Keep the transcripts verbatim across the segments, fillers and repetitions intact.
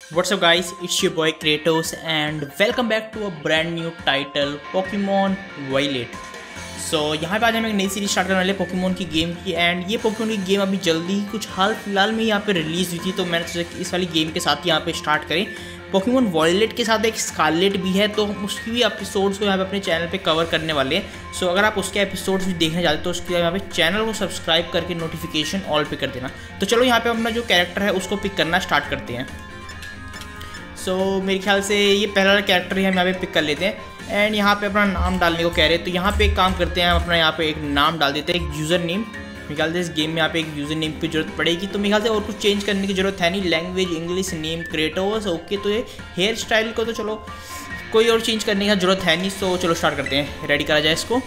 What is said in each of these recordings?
What's up guys, it's your boy Kratos and welcome back to a brand new title Pokemon Violet। So so, यहाँ पे आज हम एक नई series start करने वाले पोकेमोन की गेम की एंड ये पोकेमोन की गेम अभी जल्दी ही कुछ हाल फिलहाल में यहाँ पे रिलीज़ हुई थी, तो मैंने सोचा कि इस वाली गेम के साथ यहाँ पे स्टार्ट करें। पोकेमोन वॉयलेट के साथ एक स्कारलेट भी है, तो उसकी भी एपिसोड्स को यहाँ पे अपने चैनल पे कवर करने वाले हैं। सो so, अगर आप उसके एपिसोड्स भी देखने जाते तो उसके यहाँ पे चैनल को सब्सक्राइब करके नोटिफिकेशन ऑल पे कर देना। तो चलो यहाँ पे अपना जो कैरेक्टर है उसको पिक करना स्टार्ट करते हैं। सो so, मेरे ख्याल से ये पहला वाला कैरेक्टर ही हम यहाँ पे पिक कर लेते हैं एंड यहाँ पे अपना नाम डालने को कह रहे हैं। तो यहाँ पे एक काम करते हैं, हम अपना यहाँ पे एक नाम डाल देते हैं, एक यूज़र नेम। मेरे ख्याल से इस गेम में यहाँ पे एक यूज़र नेम की जरूरत पड़ेगी, तो मेरे ख्याल से और कुछ चेंज करने की जरूरत है नहीं। Language English, name Kratos, okay. तो ये हेयर स्टाइल को तो चलो कोई और चेंज करने की जरूरत है नहीं। सो चलो स्टार्ट करते हैं, रेडी करा जाए इसको।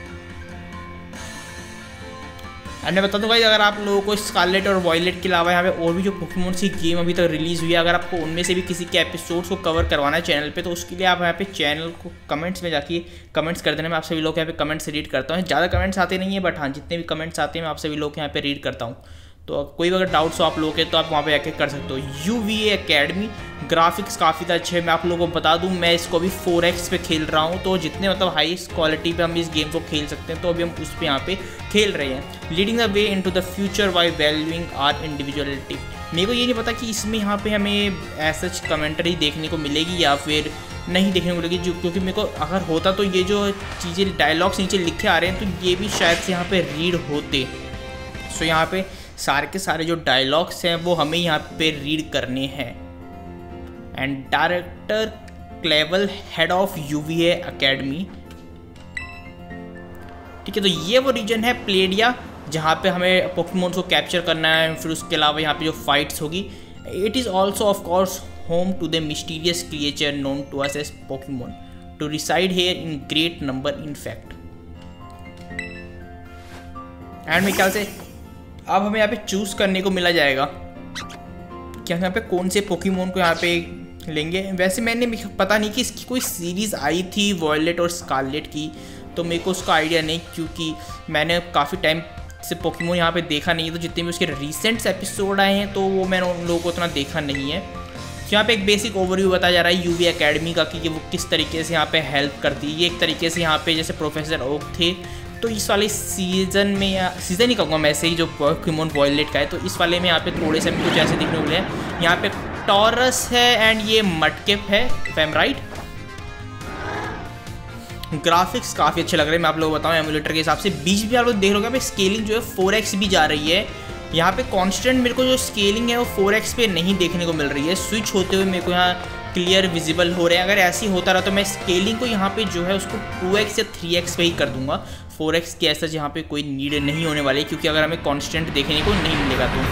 एंड मैं बता दूँ भाई, अगर आप लोगों को स्कारलेट और वॉयलेट के अलावा यहाँ पे और भी जो पोकेमोन की गेम अभी तक रिलीज़ हुई है, अगर आपको उनमें से भी किसी के एपिसोड्स को कवर करवाना है चैनल पे, तो उसके लिए आप यहाँ पे चैनल को कमेंट्स में जाके कमेंट्स कर देना। मैं आप सभी लोग यहाँ पे कमेंट्स रीड करता हूँ। ज़्यादा कमेंट्स आते नहीं है, बट हाँ जितने भी कमेंट्स आते हैं मैं आप सभी लोग यहाँ पे रीड करता हूँ। तो कोई अगर डाउट्स हो आप लोगों के तो आप वहाँ पे जाके कर सकते हो। U V A academy graphics काफ़ी अच्छे हैं। मैं आप लोगों को बता दूं, मैं इसको अभी फोर एक्स पे खेल रहा हूं, तो जितने मतलब हाईएस्ट क्वालिटी पे हम इस गेम को खेल सकते हैं तो अभी हम उस पे यहाँ पे खेल रहे हैं। Leading the way into the future by valuing our individuality. मेरे को ये नहीं पता कि इसमें यहाँ पे हमें ऐसा कमेंट्री देखने को मिलेगी या फिर नहीं देखने को मिलेगी, जो क्योंकि मेरे को अगर होता तो ये जो चीज़ें डायलॉग्स नीचे लिखे आ रहे हैं तो ये भी शायद से यहाँ पे रीड होते। सो यहाँ पे सारे के सारे जो डायलॉग्स हैं वो हमें यहाँ पे रीड करने हैं। And director Clavell, head of UVA academy. ठीक है, तो ये वो रीजन है प्लेडिया जहाँ पे हमें पोकेमोन को कैप्चर करना है। फिर उसके अलावा यहाँ पे जो फाइट्स होगी, it is also of course home to the mysterious creature known to us as Pokemon to reside here in great number in fact. And मेरे ख्याल से अब हमें यहाँ पे चूज़ करने को मिला जाएगा कि हम यहाँ पे कौन से पोकेमोन को यहाँ पे लेंगे। वैसे मैंने पता नहीं कि इसकी कोई सीरीज़ आई थी वॉयलेट और स्कारलेट की, तो मेरे को उसका आइडिया नहीं, क्योंकि मैंने काफ़ी टाइम से पोकेमोन यहाँ पे देखा नहीं है। तो जितने भी उसके रिसेंट्स एपिसोड आए हैं तो वो मैंने उन लोगों को उतना देखा नहीं है। तो यहाँ पे एक बेसिक ओवरव्यू बताया जा रहा है यूवी एकेडमी का कि वो किस तरीके से यहाँ पे हेल्प करती है। ये एक तरीके से यहाँ पे जैसे प्रोफेसर ओक थे, तो इस वाले सीज़न में या सीज़न ही कहूँगा मैं, ऐसे ही जो पोकेमोन वॉयलेट का है, तो इस वाले में यहाँ पे थोड़े से कुछ ऐसे दिखने को मिले हैं। यहाँ पे टॉरस है एंड ये मडकेप है, if I am right. Graphics काफ़ी अच्छे लग रहे हैं, मैं आप लोगों को बताऊँ एमुलेटर के हिसाब से। बीच भी आप लोग देख रहे हो स्केलिंग जो है फोर एक्स भी जा रही है। यहाँ पे कांस्टेंट मेरे को जो स्केलिंग है वो फोर एक्स पे नहीं देखने को मिल रही है, स्विच होते हुए मेरे को यहाँ क्लियर विजिबल हो रहे हैं। अगर ऐसे ही होता रहा तो मैं स्केलिंग को यहाँ पे जो है उसको टू एक्स या थ्री एक्स पे ही कर दूंगा। फोर एक्स की ऐसा यहाँ पे कोई नीड नहीं होने वाली, क्योंकि अगर हमें कांस्टेंट देखने को नहीं मिलेगा तो।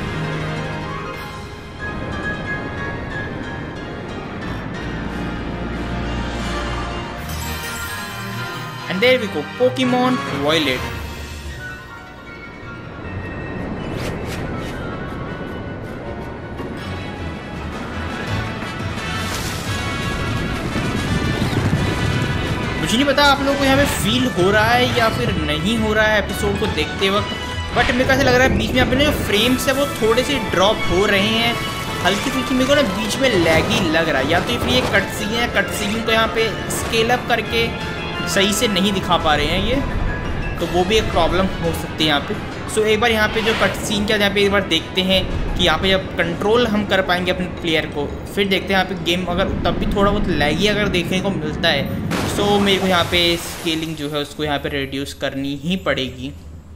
And there we go, Pokemon Violet. मुझे नहीं पता आप लोगों को यहाँ पे फील हो रहा है या फिर नहीं हो रहा है एपिसोड को देखते वक्त, बट मेरे को ऐसा लग रहा है बीच में यहाँ पे ना जो फ्रेम्स है वो थोड़े से ड्रॉप हो रहे हैं, हल्की फुल्की मेरे को ना बीच में लैगी लग रहा है। या तो फिर ये कट सीन है, कट सीन को यहाँ पे स्केल अप करके सही से नहीं दिखा पा रहे हैं ये, तो वो भी एक प्रॉब्लम हो सकती है यहाँ पे। सो एक बार यहाँ पे जो कट सीन क्या यहाँ पे एक बार देखते हैं कि यहाँ पे जब कंट्रोल हम कर पाएंगे अपने प्लेयर को, फिर देखते हैं यहाँ पे गेम अगर तब भी थोड़ा बहुत लैगी अगर देखने को मिलता है, सो मेरे को यहाँ पे स्केलिंग जो है उसको यहाँ पे रिड्यूस करनी ही पड़ेगी।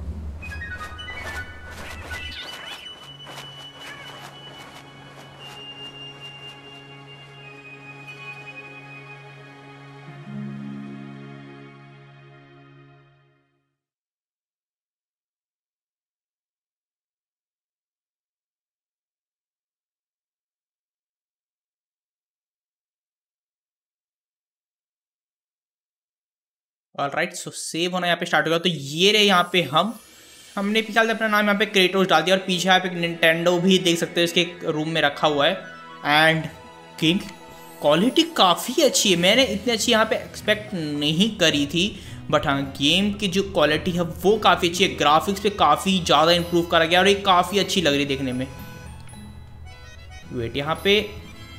ऑलराइट, सो सेव होना यहाँ पे स्टार्ट होगा। तो ये रहे यहाँ पे हम हमने फिलहाल अपना नाम यहाँ पे क्रेटोस डाल दिया और पीछे यहाँ पे निंटेंडो भी देख सकते हो इसके रूम में रखा हुआ है। एंड गेम क्वालिटी काफ़ी अच्छी है, मैंने इतनी अच्छी यहाँ पे एक्सपेक्ट नहीं करी थी, बट हाँ गेम की जो क्वालिटी है वो काफ़ी अच्छी है। ग्राफिक्स पे काफ़ी ज़्यादा इंप्रूव करा गया और ये काफ़ी अच्छी लग रही है देखने में। वेट यहाँ पे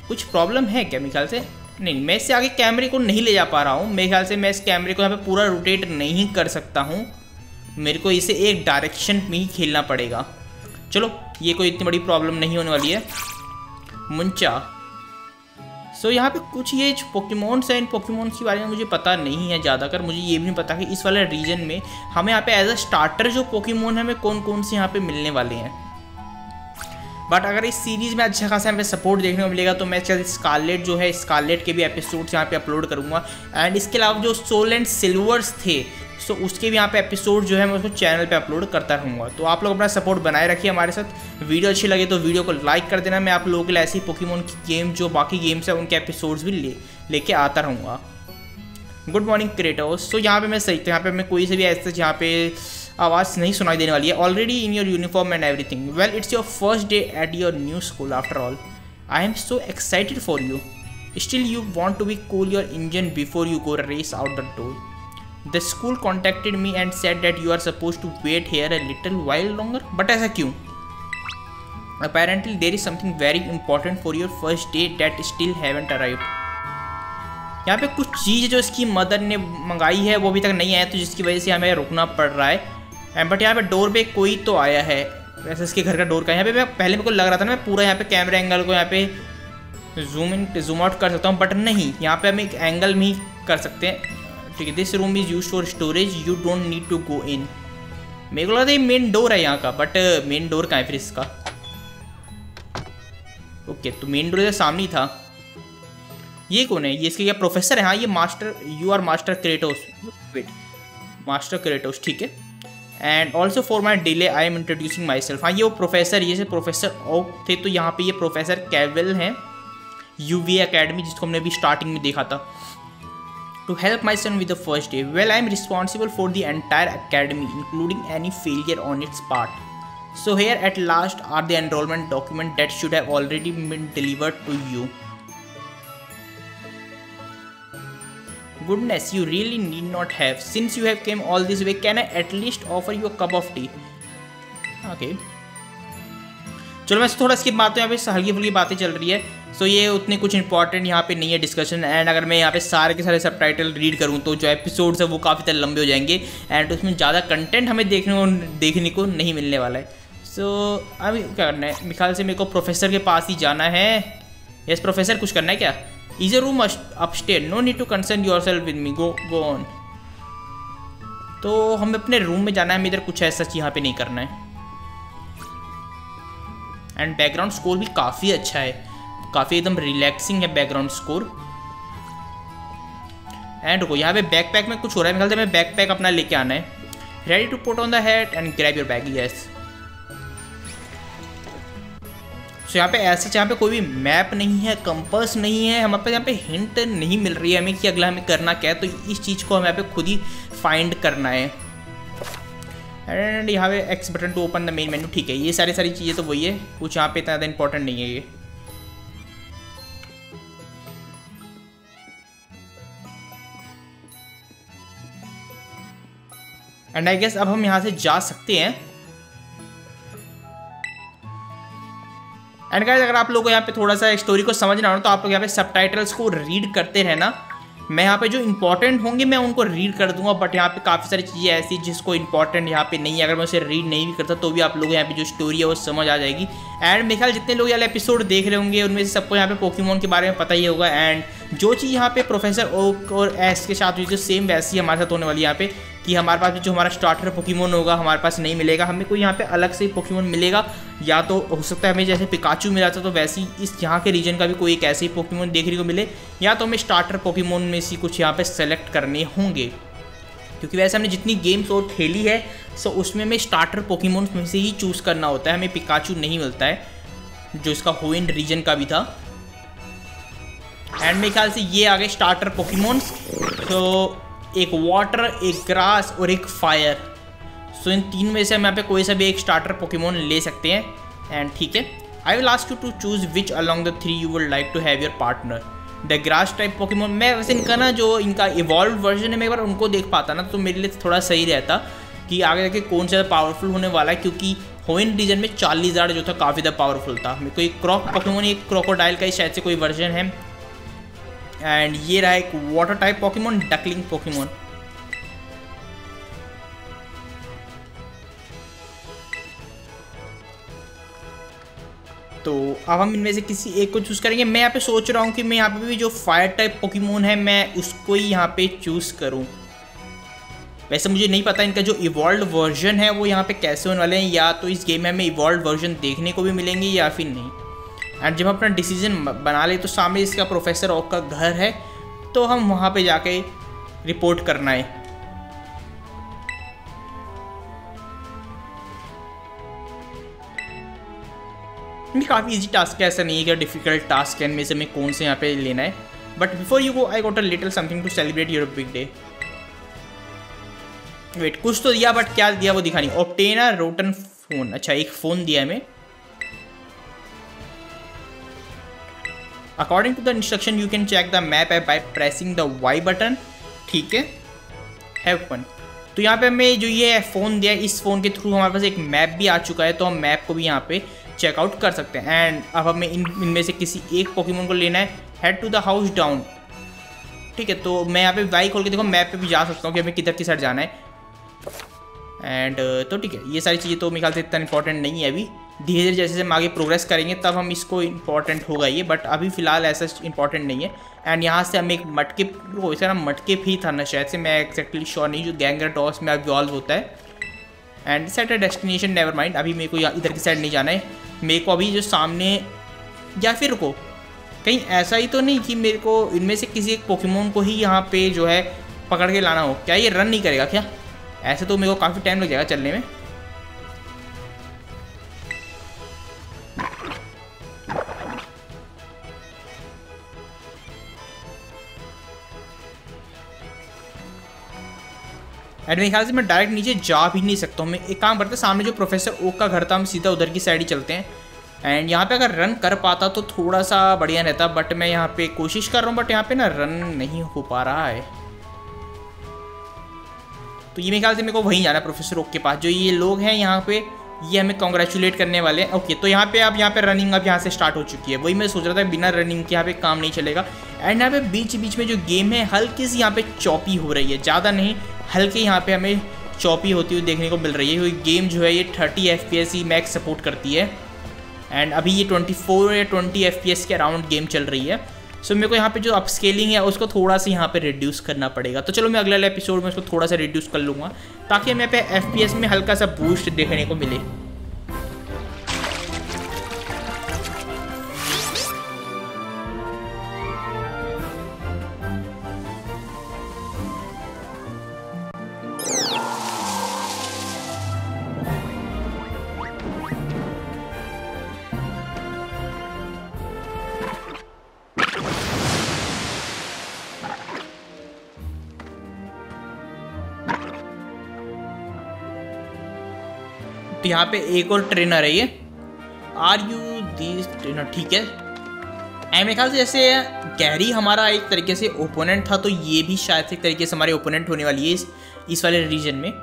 कुछ प्रॉब्लम है क्या? मेरे ख्याल से नहीं, मैं इससे आगे कैमरे को नहीं ले जा पा रहा हूँ। मेरे ख्याल से मैं इस कैमरे को यहाँ पे पूरा रोटेट नहीं कर सकता हूँ। मेरे को इसे एक डायरेक्शन में ही खेलना पड़ेगा। चलो, ये कोई इतनी बड़ी प्रॉब्लम नहीं होने वाली है। मुंचा। सो so, यहाँ पे कुछ ये जो पोकेमॉन्स हैं, इन पोकेमॉन्स के बारे में मुझे पता नहीं है ज़्यादातर। मुझे ये भी नहीं पता कि इस वाले रीजन में हमें यहाँ पे एज अ स्टार्टर जो पोकेमॉन हमें कौन कौन से यहाँ पे मिलने वाले हैं। बट अगर इस सीरीज़ में अच्छा खासा यहाँ पे सपोर्ट देखने को मिलेगा तो मैं शायद स्कारलेट जो है, स्कारलेट के भी एपिसोड्स यहाँ पे अपलोड करूँगा। एंड इसके अलावा जो सोल एंड सिल्वर्स थे, सो उसके भी यहाँ पे एपिसोड जो है मैं उसको चैनल पे अपलोड करता रहूँगा। तो आप लोग अपना सपोर्ट बनाए रखिए हमारे साथ। वीडियो अच्छी लगे तो वीडियो को लाइक कर देना। मैं आप लोगों के लिए ऐसी पोकेमॉन की गेम जो बाकी गेम्स है उनके एपिसोड्स भी ले लेके आता रहूँगा। Good morning Kratos. सो यहाँ पे मैं सही, तो यहाँ पे मैं कोई से भी ऐसे यहाँ पे आवाज़ नहीं सुनाई देने वाली है। Already in your uniform and everything. Well, it's your first day at your new school after all. I am so excited for you. Still you want to be cool your engine before you go race out the door. The school contacted me and said that you are supposed to wait here a little while longer. But ऐसा क्यों? Apparently there is something very important for your first day that still haven't arrived. यहाँ पे कुछ चीज़ जो इसकी mother ने मंगाई है वो अभी तक नहीं आया, तो जिसकी वजह से हमें रुकना पड़ रहा है। बट यहाँ पे डोर पे कोई तो आया है। वैसे इसके घर का डोर का यहाँ पे मैं पहले मेरे को लग रहा था ना मैं पूरा यहाँ पे कैमरा एंगल को यहाँ पे जूम इन जूम आउट कर सकता हूँ, बट नहीं, यहाँ पे हम एक एंगल में ही कर सकते हैं। ठीक है, this room is use for storage, you don't need to go in. मेरे को लगता है ये मेन डोर है यहाँ का, बट मेन डोर कहाँ है फिर इसका? ओके, तो मेन डोर सामने ही था। ये कौन है? ये इसके क्या प्रोफेसर है? हाँ, ये master, you are master Kratos. Wait, master Kratos, ठीक है। And also for my delay I am introducing myself. हाँ, ये वो प्रोफेसर, ये से प्रोफेसर ओक थे, तो यहाँ पे ये प्रोफेसर कैविल हैं, यूवी एकेडमी, जिसको हमने अभी स्टार्टिंग में देखा था। To help my son with the first day. Well, I am responsible for the entire academy, including any failure on its part. So here at last are the enrollment documents that should have already been delivered to you. Goodness, you really need not have. Since you have came all this way, can I at least offer you a cup of tea? Okay. चलो मैं थोड़ा skip मारता हूँ, यहाँ पे हल्की फुल्की बातें चल रही है। सो ये उतने कुछ इंपॉर्टेंट यहाँ पे नहीं है डिस्कशन। एंड अगर मैं यहाँ पे सारे के सारे सबटाइटल रीड करूँ तो जो एपिसोड्स है वो काफ़ी तरह लंबे हो जाएंगे एंड उसमें ज़्यादा कंटेंट हमें देखने को देखने को नहीं मिलने वाला है। सो so, अभी क्या करना है? मेरे ख्याल से मेरे को प्रोफेसर के पास ही जाना है। यस प्रोफेसर, कुछ करना है क्या? Is a room upstair, no need to concern yourself with me, go go on. तो हमें अपने रूम में जाना है, हमें इधर कुछ ऐसा यहाँ पे नहीं करना है। एंड बैकग्राउंड स्कोर भी काफ़ी अच्छा है, काफ़ी एकदम रिलैक्सिंग है बैकग्राउंड स्कोर। एंड रुको, यहाँ पे बैकपैक में कुछ हो रहा है। मेरे ख्याल से हमें बैकपैक अपना लेके आना है। Ready to put on the head and grab your bag. Yes. So यहाँ पे ऐसे यहाँ पे कोई भी मैप नहीं है, कंपास नहीं है, हमारे पास यहाँ पे हिंट नहीं मिल रही है हमें कि अगला हमें करना क्या है। तो इस चीज़ को हमें यहाँ पे खुद ही फाइंड करना है। एंड यहाँ पे X button to open the main menu. ठीक है, ये सारी सारी चीज़ें तो वही है, कुछ यहाँ पे इतना ज़्यादा इंपॉर्टेंट नहीं है ये। एंड आई गेस अब हम यहाँ से जा सकते हैं। एंड गाइस, अगर आप लोगों को यहाँ पे थोड़ा सा स्टोरी को समझना हो तो आप लोग यहाँ पे सबटाइटल्स को रीड करते रहना। मैं यहाँ पे जो इंपॉर्टेंट होंगे मैं उनको रीड कर दूंगा, बट यहाँ पे काफ़ी सारी चीज़ें ऐसी जिसको इंपॉर्टेंट यहाँ पे नहीं है, अगर मैं उसे रीड नहीं भी करता तो भी आप लोग यहाँ पे जो स्टोरी है वो समझ आ जाएगी। एंड मेरे ख्याल जितने लोग ये एपिसोड देख रहे होंगे उनमें से सबको यहाँ पे पोकेमॉन के बारे में पता ही होगा। एंड जो चीज़ यहाँ पे प्रोफेसर ओक और एस के साथ हुई जो सेम वैसी हमारे साथ होने वाली यहाँ पे, कि हमारे पास जो हमारा स्टार्टर पोकेमॉन होगा हमारे पास नहीं मिलेगा, हमें कोई यहाँ पे अलग से पोकेमॉन मिलेगा। या तो हो सकता है हमें जैसे पिकाचू मिला था तो वैसे इस यहाँ के रीजन का भी कोई एक ऐसे ही पोकेमॉन देखने को मिले, या तो हमें स्टार्टर पोकेमॉन में से कुछ यहाँ पे सेलेक्ट करने होंगे। क्योंकि वैसे हमने जितनी गेम्स और खेली है सो उसमें हमें स्टार्टर पोकेमॉन में से ही चूज़ करना होता है, हमें पिकाचू नहीं मिलता है जो इसका होइन रीजन का भी था। एंड मेरे ख्याल से ये आ गए स्टार्टर पोकेमॉन्स। तो एक वाटर, एक ग्रास और एक फायर। सो इन तीन में से हम यहाँ पे कोई सा भी एक स्टार्टर पोकेमॉन ले सकते हैं। एंड ठीक है, I will ask you to choose which along the three you would like to have your partner. The grass type Pokemon, मैं वैसे इनका ना जो इनका इवॉल्व वर्जन है मैं एक बार उनको देख पाता ना तो मेरे लिए थोड़ा सही रहता कि आगे जाके कौन सा पावरफुल होने वाला है, क्योंकि होइन रीजन में चार्लीजार्ड जो था काफ़ी ज़्यादा पावरफुल था। मेरे को एक क्रॉक पोकेमोन, एक क्रोकोडाइल का ही शायद से कोई वर्जन है। एंड ये रहा एक water type Pokemon, duckling Pokemon. तो अब हम इनमें से किसी एक को चूज़ करेंगे। मैं यहाँ पे सोच रहा हूँ कि मैं यहाँ पे भी जो फायर टाइप पोकेमोन है मैं उसको ही यहाँ पे चूज़ करूँ। वैसे मुझे नहीं पता इनका जो इवॉल्व वर्जन है वो यहाँ पे कैसे होने वाले हैं, या तो इस गेम में हमें इवॉल्व वर्जन देखने को भी मिलेंगे या फिर नहीं। एंड जब हम अपना डिसीजन बना ले तो सामने इसका प्रोफेसर ओक का घर है, तो हम वहाँ पे जाके रिपोर्ट करना है। ये काफ़ी इजी टास्क है, ऐसा नहीं है कि डिफिकल्ट टास्क है। इनमें से हमें कौन से यहाँ पे लेना है। But before you go I got a little something to celebrate your big day. Wait, कुछ तो दिया बट क्या दिया वो दिखा नहीं। ऑब्टेन अ रोटन फोन, अच्छा एक फ़ोन दिया हमें। According to the instruction you can check the map है by pressing the Y button. ठीक है, हैव फन। तो यहाँ पे हमें जो ये फ़ोन दिया, इस फ़ोन के थ्रू हमारे पास एक मैप भी आ चुका है, तो हम मैप को भी यहाँ पे चेकआउट कर सकते हैं। एंड अब हमें इन इनमें से किसी एक पोकेमोन को लेना है। Head to the house down. ठीक है, तो मैं यहाँ पे वाई खोल के देखो मैप पे भी जा सकता हूँ कि हमें किधर की साइड जाना है। एंड तो ठीक है, ये सारी चीज़ें तो मेरे ख्याल से इतना इंपॉर्टेंट नहीं है। अभी धीरे धीरे जैसे हम आगे प्रोग्रेस करेंगे तब हम इसको इंपॉर्टेंट होगा ये, बट अभी फ़िलहाल ऐसा इंपॉर्टेंट नहीं है। एंड यहाँ से हम एक मटके, वो इसका नाम मटके भी था ना शायद से, मैं एक्जैक्टली श्योर नहीं, जो गैंगरटॉस में इवॉल्व होता है। And set a destination, never mind, अभी मेरे को इधर की साइड नहीं जाना है। मेरे को अभी जो सामने, या फिर को कहीं ऐसा ही तो नहीं कि मेरे को इनमें से किसी एक पोकेमोन को ही यहाँ पे जो है पकड़ के लाना हो। क्या ये रन नहीं करेगा क्या? ऐसे तो मेरे को काफ़ी टाइम लग जाएगा चलने में। एंड मेरे ख्याल से मैं डायरेक्ट नीचे जा भी नहीं सकता हूँ। मैं एक काम करते हैं, सामने जो प्रोफेसर ओक का घर था हम सीधा उधर की साइड ही चलते हैं। एंड यहाँ पे अगर रन कर पाता तो थोड़ा सा बढ़िया रहता, बट मैं यहाँ पे कोशिश कर रहा हूँ, बट यहाँ पे ना रन नहीं हो पा रहा है। तो ये मेरे ख्याल से मेरे को वहीं जाना है, प्रोफेसर ओक के पास। जो ये लोग हैं यहाँ पे, ये हमें कॉन्ग्रेचुलेट करने वाले हैं। ओके, तो यहाँ पे अब यहाँ पे रनिंग अब यहाँ से स्टार्ट हो चुकी है। वही मैं सोच रहा था, बिना रनिंग के यहाँ पे काम नहीं चलेगा। एंड यहाँ पे बीच बीच में जो गेम है हल्की सी यहाँ पे चॉपी हो रही है, ज़्यादा नहीं, हल्के यहाँ पे हमें चॉपी होती हुई देखने को मिल रही है। क्योंकि गेम जो है ये थर्टी एफ पी एस ही मैक्स सपोर्ट करती है। एंड अभी ये ट्वेंटी फोर या ट्वेंटी एफ पी एस के अराउंड गेम चल रही है। सो so, मेरे को यहाँ पे जो अपस्केलिंग है उसको थोड़ा सा यहाँ पे रिड्यूस करना पड़ेगा। तो चलो मैं अगले वाले एपिसोड में उसको थोड़ा सा रिड्यूस कर लूँगा, ताकि हमें पे एफ पी एस में हल्का सा बूस्ट देखने को मिले। तो यहाँ पे एक और ट्रेनर है, ये आर यू दिस ट्रेनर, ठीक है। एंड मेरे ख्याल से जैसे गैरी हमारा एक तरीके से ओपोनेंट था, तो ये भी शायद से एक तरीके से हमारे ओपोनेंट होने वाली है इस इस वाले रीजन में।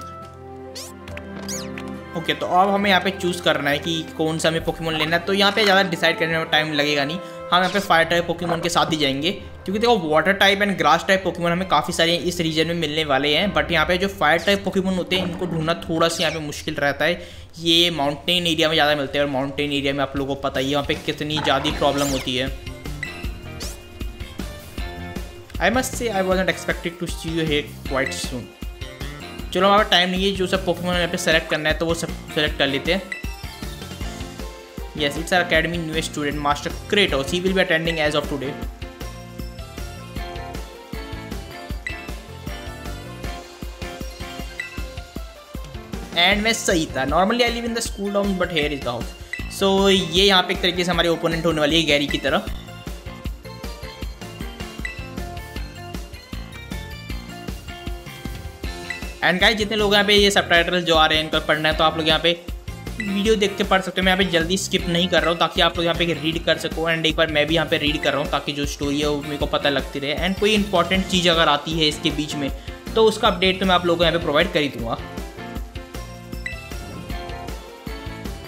ओके, तो अब हमें यहाँ पे चूज़ करना है कि कौन सा हमें पोकेमोन लेना है। तो यहाँ पे ज़्यादा डिसाइड करने में टाइम लगेगा नहीं, हम यहाँ पे फायर टाइप पोकेमोन के साथ ही जाएंगे। क्योंकि देखो water type and grass type Pokemon हमें काफ़ी सारे इस रीजन में मिलने वाले हैं, बट यहाँ पे जो फायर टाइप पोकेमोन होते हैं इनको ढूंढना थोड़ा सा यहाँ पे मुश्किल रहता है। ये माउंटेन एरिया में ज़्यादा मिलते हैं, और माउंटेन एरिया में आप लोगों को पता ही है वहाँ पे कितनी ज़्यादा प्रॉब्लम होती है। I must say I wasn't expected to see you here quite soon. चलो हमारा टाइम नहीं है, जो सब पोकेमोन यहाँ पे सेलेक्ट करना है तो वो सब सेलेक्ट कर लेते हैं। Yes, it's our academy new student master Kratos, he will be attending as of today. And मैं सही था, normally I live in the school down but here is the house. So ये यहाँ पे एक तरीके से हमारे ओपोनेंट होने वाली है गैरी की तरह। एंड गाइस, जितने लोग यहाँ पे ये सबटाइटल्स जो आ रहे हैं इनको पढ़ना है तो आप लोग यहाँ पे वीडियो देख के पढ़ सकते हो। मैं यहाँ पे जल्दी स्किप नहीं कर रहा हूँ ताकि आप लोग यहाँ पे रीड कर सको। एंड एक बार मैं भी यहाँ पे रीड कर रहा हूँ ताकि जो स्टोरी है वो मेरे को पता लगती रहे। एंड कोई इंपॉर्टेंट चीज़ अगर आती है इसके बीच में तो उसका अपडेट तो मैं आप लोगों को यहाँ पे प्रोवाइड कर ही दूँगा।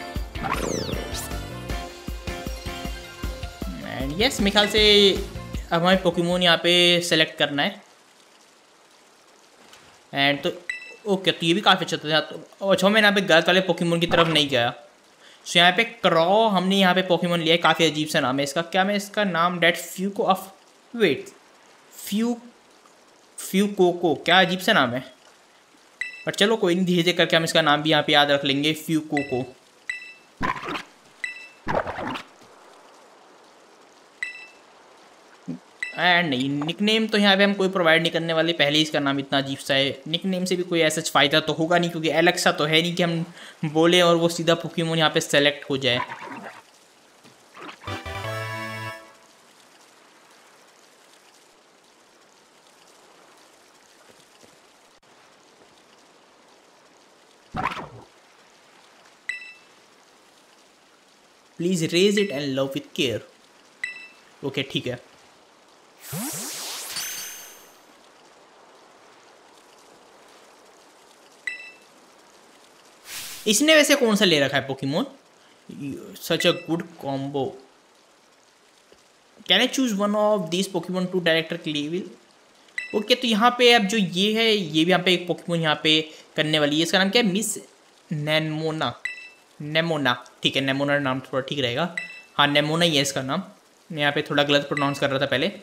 एंड यस मेरे ख्याल से अब हमें पोकेमोन यहाँ पे सेलेक्ट करना है। एंड तो ओके तो ये भी काफ़ी अच्छा था। तो अच्छा मैंने यहाँ पे गलत वाले पोकेमोन की तरफ नहीं गया। सो यहाँ पे क्रॉ हमने यहाँ पे पोकेमोन लिया है, काफ़ी अजीब सा नाम है इसका। क्या मैं इसका नाम डेट Fuecoco of wait Fuecoco, क्या अजीब सा नाम है। पर चलो कोई नहीं, धीरे धीरे करके हम इसका नाम भी यहाँ पे याद रख लेंगे, फ्यू कोको। एंड नहीं निकनेम तो यहाँ पे हम कोई प्रोवाइड नहीं करने वाले, पहले ही इसका नाम इतना अजीब सा है। निकनेम से भी कोई ऐसा फ़ायदा तो होगा नहीं, क्योंकि एलेक्सा तो है नहीं कि हम बोले और वो सीधा पोकेमोन यहाँ पे सेलेक्ट हो जाए। Please raise it and love with care. Okay ठीक है। इसने वैसे कौन सा ले रखा है Pokemon? Such a good combo. Can I choose one of this Pokemon to director Clavell? Okay तो यहाँ पे अब जो ये है ये भी यहाँ पे एक पोकेमोन यहाँ पे करने वाली है। इसका नाम क्या है? मिस नेमोना। नेमोना ठीक है, नेमोना नाम थोड़ा ठीक रहेगा। हाँ नेमोना ही है इसका नाम, मैं यहाँ पे थोड़ा गलत प्रोनाउंस कर रहा था पहले।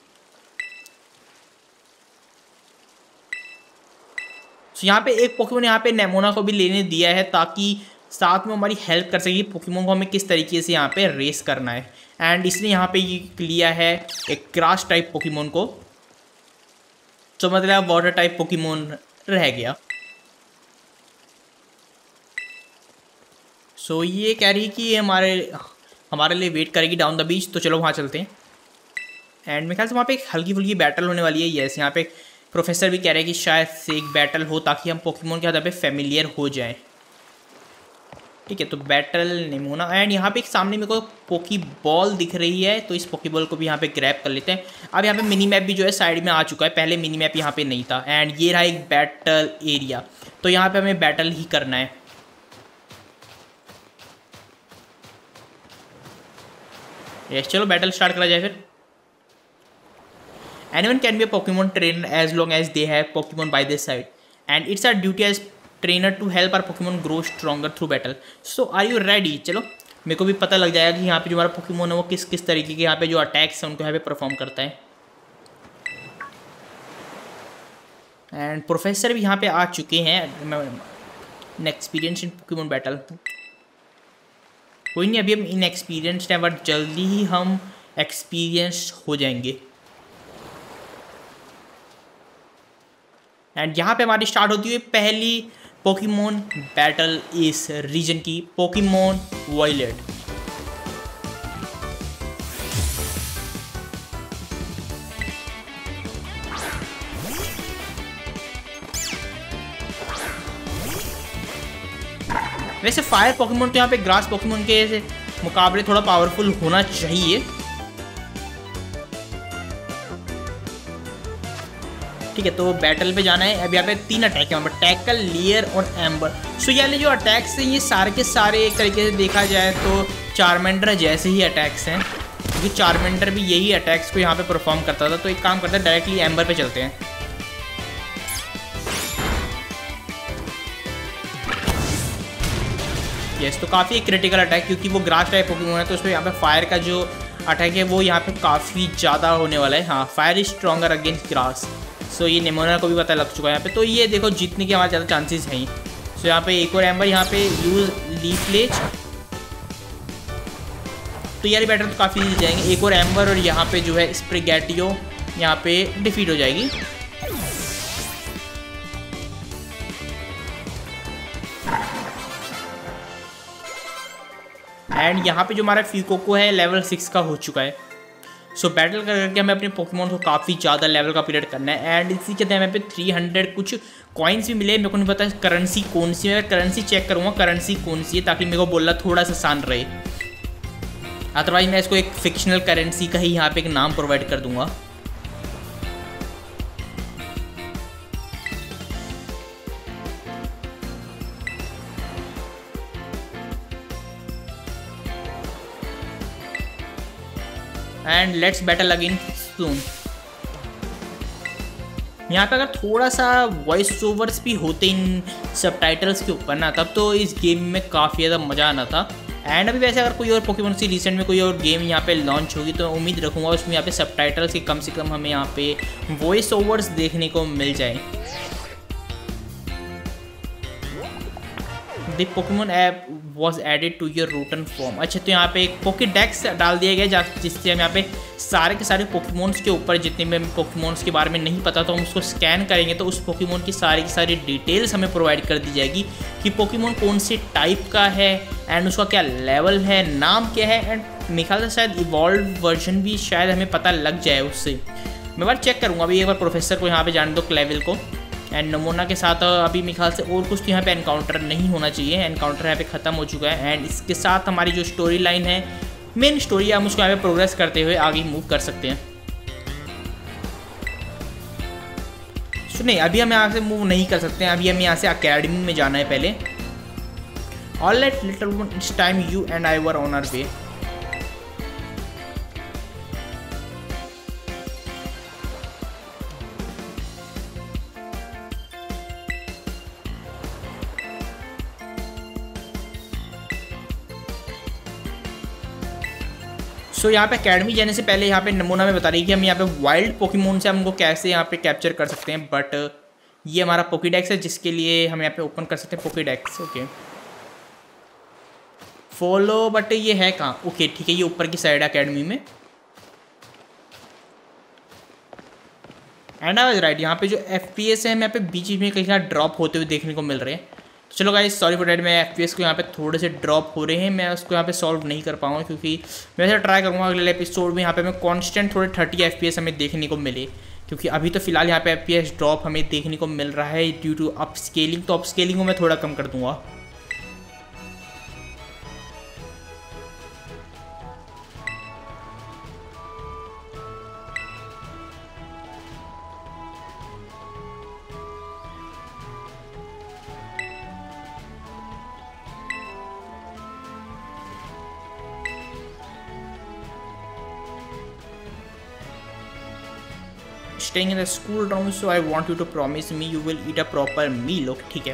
तो यहाँ पे एक पोकेमोन यहाँ पे नेमोना को भी लेने दिया है, ताकि साथ में हमारी हेल्प कर सके पोकेमोन को हमें किस तरीके से यहाँ पे रेस करना है। एंड इसने यहाँ पे ये लिया है एक ग्रास टाइप पोकेमोन को, तो मतलब वाटर टाइप पोकेमोन रह गया। सो so, ये कह रही है कि ये हमारे हमारे लिए वेट करेगी डाउन द बीच, तो चलो वहाँ चलते हैं। एंड मेरे ख्याल से वहाँ पे एक हल्की फुल्की बैटल होने वाली है। यस यहाँ पे प्रोफेसर भी कह रहे हैं कि शायद से एक बैटल हो, ताकि हम पोकेमोन के साथ पे फेमिलियर हो जाएं। ठीक है तो बैटल नेमोना। एंड यहाँ पे एक सामने मेरे को पोकी बॉल दिख रही है, तो इस पोकी बॉल को भी यहाँ पे ग्रैब कर लेते हैं। अब यहाँ पे मिनी मैप भी जो है साइड में आ चुका है, पहले मिनी मैप यहाँ पे नहीं था। एंड ये रहा एक बैटल एरिया, तो यहाँ पे हमें बैटल ही करना है। यस चलो बैटल स्टार्ट करा जाए फिर। Anyone can be a Pokemon trainer as long as they have Pokemon by their side, and it's our duty as trainer to help our Pokemon grow stronger through battle. So are you ready? चलो मेरे को भी पता लग जाएगा कि यहाँ पे जो हमारा Pokemon है वो किस किस तरीके के यहाँ पे जो अटैक्स हैं उनको यहाँ पे परफॉर्म करता है। एंड प्रोफेसर भी यहाँ पे आ चुके हैं, in experience in Pokemon battle. कोई नहीं अभी हम इन एक्सपीरियंस्ड हैं, बट जल्दी ही हम एक्सपीरियंस हो जाएंगे। एंड यहाँ पे हमारी स्टार्ट होती है पहली पोकेमोन बैटल इस रीजन की, पोकेमोन वॉयलेट। वैसे फायर पोकेमोन तो यहाँ पे ग्रास पोकेमोन के मुकाबले थोड़ा पावरफुल होना चाहिए। ठीक है तो बैटल पे जाना है। अब यहाँ पे तीन अटैक है, टैकल, लियर और एम्बर। सो ये जो अटैक्स हैं ये सारे के सारे एक तरीके से देखा जाए तो चार्मेंडर जैसे ही अटैक्स हैं, क्योंकि चार्मेंडर भी यही अटैक्स को यहाँ पे परफॉर्म करता था। तो एक काम करते हैं डायरेक्टली एम्बर पे चलते हैं। यस तो काफ़ी एक क्रिटिकल अटैक, क्योंकि वो ग्रास टाइप पोकेमोन है तो उसमें यहाँ पे फायर का जो अटैक है वो यहाँ पे काफ़ी ज़्यादा होने वाला है। हाँ fire is stronger against grass. So ये नेमोना को भी पता लग चुका है यहाँ पे। तो ये देखो जीतने के हमारे ज़्यादा चांसेस हैं। सो यहाँ पे एक और एम्बर यहाँ पे यूज लीफ लेज, तो यार बैटर तो काफ़ी जीत जाएंगे। एक और एम्बर और यहाँ पे जो है स्प्रिगैटियो यहाँ पे डिफीट हो जाएगी। एंड यहाँ पे जो हमारा फ्यूकोको है लेवल सिक्स का हो चुका है। सो so, बैटल करके हमें अपने पोकेमोन को काफ़ी ज़्यादा लेवल का पीरियड करना है। एंड इसी के अंदर हमें पे थ्री हंड्रेड कुछ कॉइन्स भी मिले। मेरे को नहीं पता करेंसी कौन सी है, करेंसी चेक करूँगा करेंसी कौन सी है, ताकि मेरे को बोलना थोड़ा सा आसान रहे। अदरवाइज मैं इसको एक फिक्शनल करेंसी का ही यहाँ पे एक नाम प्रोवाइड कर दूँगा। And let's battle again soon. यहाँ पे अगर थोड़ा सा वॉइस ओवर्स भी होते इन सबटाइटल्स के ऊपर ना, तब तो इस गेम में काफ़ी ज़्यादा मज़ा आना था। एंड अभी वैसे अगर कोई और पोकेमॉन सी रिसेंट में कोई और गेम यहाँ पे लॉन्च होगी तो मैं उम्मीद रखूँगा उसमें यहाँ पे सबटाइटल्स के कम से कम हमें यहाँ पे वॉइस ओवर्स देखने को मिल जाए। The Pokemon app was added to your Rotom phone. अच्छा, तो यहाँ पे एक पोकेडेक्स डाल दिया गया जिससे हम यहाँ पे सारे के सारे पोकेमॉन्स के ऊपर जितने भी पोकेमॉन्स के बारे में नहीं पता तो हम उसको स्कैन करेंगे तो उस पोकेमॉन की सारी की सारी डिटेल्स हमें प्रोवाइड कर दी जाएगी कि पोकेमॉन कौन से टाइप का है एंड उसका क्या लेवल है, नाम क्या है, एंड मेरे ख्याल से शायद इवॉल्व वर्जन भी शायद हमें पता लग जाए उससे। मैं बार चेक करूँगा अभी एक बार प्रोफेसर को यहाँ पे जाने दो, क्लेविल को। एंड नमोना के साथ अभी मेरे ख्याल से और कुछ तो यहाँ पे एनकाउंटर नहीं होना चाहिए, एनकाउंटर यहाँ पे ख़त्म हो चुका है। एंड इसके साथ हमारी जो स्टोरी लाइन है, मेन स्टोरी, हम उसको यहाँ पे प्रोग्रेस करते हुए आगे मूव कर सकते हैं। तो नहीं, अभी हम यहाँ से मूव नहीं कर सकते हैं, अभी हमें यहाँ से अकेडमी में जाना है पहले। All right little one, it's time you and I were on our way. So so, यहाँ पे अकेडमी जाने से पहले यहाँ पे नमूना में बता रही है कि हम यहाँ पे वाइल्ड पोकेमोन से हमको कैसे यहाँ पे कैप्चर कर सकते हैं। बट ये हमारा पोकेडेक्स है जिसके लिए हम यहाँ पे ओपन कर सकते हैं पोकेडेक्स। ओके, फॉलो, बट ये है कहाँ? ओके ठीक है, ये ऊपर की साइड है अकेडमी में। एंड आई वाज राइट, यहाँ पे जो एफ पी एस है हम यहाँ पे बीच में कहीं कहीं ड्रॉप होते हुए देखने को मिल रहे हैं। तो चलो गाइस, सॉरी फॉर डैट, मैं एफ पी एस को यहाँ पे थोड़े से ड्रॉप हो रहे हैं, मैं उसको यहाँ पे सॉल्व नहीं कर पाऊँगा क्योंकि मैं ऐसा ट्राई करूँगा अगले एपिसोड में यहाँ पे मैं कांस्टेंट थोड़े थर्टी एफ पी एस हमें देखने को मिले, क्योंकि अभी तो फिलहाल यहाँ पे एफ पी एस ड्रॉप हमें देखने को मिल रहा है ड्यू टू अप स्केलिंग। तो अप स्केलिंग को मैं थोड़ा कम कर दूँगा। Staying in the school room, so I want you to promise me you will eat a proper meal. Okay, ठीक है।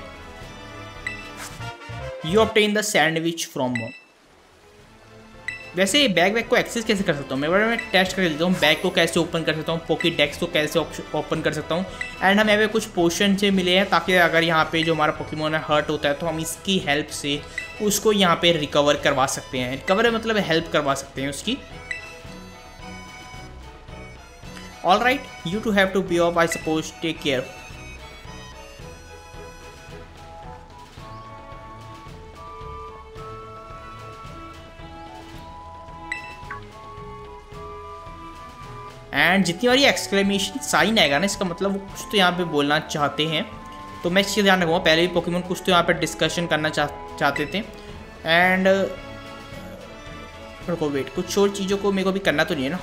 You obtain the sandwich from mom. वैसे bag वैग को एक्सेस कैसे कर सकता हूँ मैं? मैं टेस्ट कर लेता हूँ बैग को कैसे ओपन कर सकता हूँ, पोकेडेक्स को कैसे ओपन कर सकता हूँ। एंड हमें यहाँ पे कुछ पोशन से मिले हैं ताकि अगर यहाँ पे जो हमारा पोकेमोन है हर्ट होता है तो हम इसकी हेल्प से उसको यहाँ पे रिकवर करवा सकते हैं। रिकवर मतलब हेल्प करवा सकते हैं उसकी। All right, you two have to be off, I suppose. Take care. And जितनी बार ये एक्सक्लेमेशन साइन आएगा ना, इसका मतलब वो कुछ तो यहाँ पे बोलना चाहते हैं। तो मैं इससे ध्यान रखूँगा। पहले भी पोकेमोन कुछ तो यहाँ पे डिस्कशन करना चाह चाहते थे। एंड रुको, वेट, कुछ और चीज़ों को मेरे को भी करना तो नहीं है ना?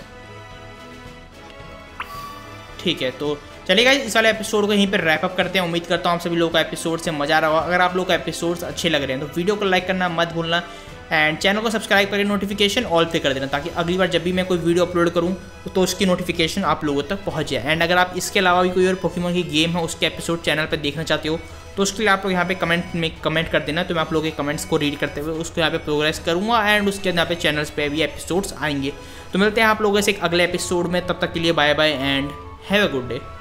ठीक है, तो चलिए गाइस, इस वाले एपिसोड को यहीं पर रैप अप करते हैं। उम्मीद करता हूँ आप सभी लोगों का एपिसोड से मजा आ रहा होगा। अगर आप लोगों का एपिसोड्स अच्छे लग रहे हैं तो वीडियो को लाइक करना मत भूलना एंड चैनल को सब्सक्राइब करके नोटिफिकेशन ऑल पे कर देना ताकि अगली बार जब भी मैं कोई वीडियो अपलोड करूँ तो उसकी नोटिफिकेशन आप लोगों तक पहुँच जाए। एंड अगर आप इसके अलावा भी कोई और पोकेमॉन की गेम है उसके एपिसोड चैनल पर देखना चाहते हो तो उसके लिए आप लोग यहाँ पे कमेंट में कमेंट कर देना, तो मैं आप लोगों के कमेंट्स को रीड करते हुए उसको यहाँ पे प्रोग्रेस करूँगा एंड उसके यहाँ पे चैनल्स पे भी एपिसोड्स आएंगे। तो मिलते हैं आप लोगों से एक अगले एपिसोड में, तब तक के लिए bye bye and have a good day.